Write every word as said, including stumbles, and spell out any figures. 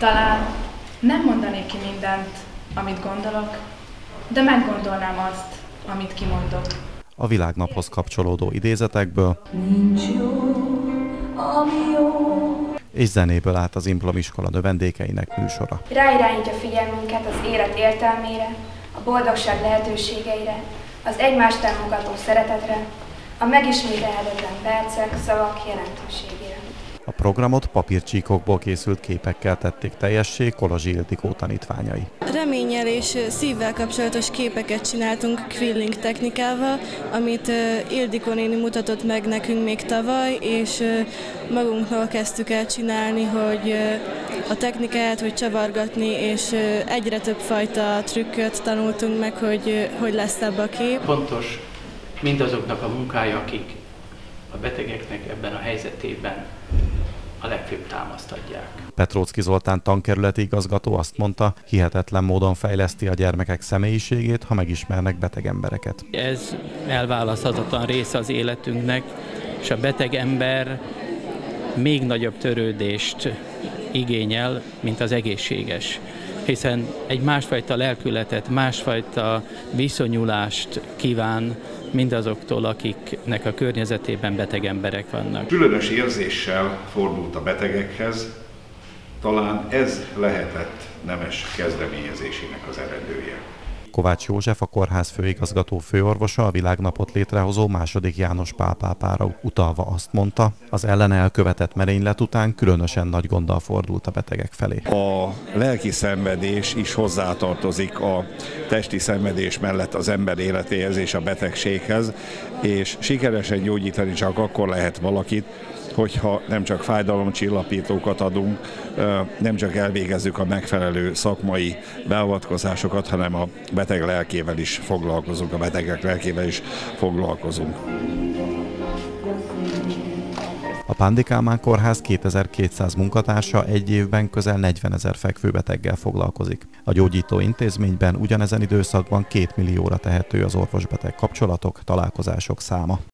Talán nem mondanék ki mindent, amit gondolok, de meggondolnám azt, amit kimondok. A világnaphoz kapcsolódó idézetekből Nincs jó, ami jó. és zenéből állt az Implomiskola növendékeinek műsora. Ráirányítja figyelmünket az élet értelmére, a boldogság lehetőségeire, az egymást támogató szeretetre, a megismételhetetlen percek, szavak jelentőségére. A programot papírcsíkokból készült képekkel tették teljessé Kolozsi Ildikó tanítványai. Reménnyel és szívvel kapcsolatos képeket csináltunk quilling technikával, amit Ildikó néni mutatott meg nekünk még tavaly, és magunkról kezdtük el csinálni, hogy a technikát, hogy csavargatni, és egyre több fajta trükköt tanultunk meg, hogy hogy lesz ebbe a kép. Fontos mindazoknak a munkája, akik a betegeknek ebben a helyzetében a legfőbb támaszt adják. Petróczky Zoltán tankerületi igazgató azt mondta, hihetetlen módon fejleszti a gyermekek személyiségét, ha megismernek beteg embereket. Ez elválaszthatatlan része az életünknek, és a beteg ember még nagyobb törődést igényel, mint az egészséges. Hiszen egy másfajta lelkületet, másfajta viszonyulást kíván mindazoktól, akiknek a környezetében beteg emberek vannak. Különös érzéssel fordult a betegekhez, talán ez lehetett nemes kezdeményezésének az eredője. Kovács József, a kórház főigazgató főorvosa a világnapot létrehozó második János Pál pápára utalva azt mondta, az ellene elkövetett merénylet után különösen nagy gonddal fordult a betegek felé. A lelki szenvedés is hozzátartozik a testi szenvedés mellett az ember életéhez és a betegséghez, és sikeresen gyógyítani csak akkor lehet valakit, hogyha nem csak fájdalomcsillapítókat adunk, nem csak elvégezzük a megfelelő szakmai beavatkozásokat, hanem a beteg lelkével is foglalkozunk, a betegek lelkével is foglalkozunk. A Pándi Kálmán Kórház kétezer-kétszáz munkatársa egy évben közel negyvenezer fekvőbeteggel foglalkozik. A gyógyító intézményben ugyanezen időszakban két millióra tehető az orvos-beteg kapcsolatok, találkozások száma.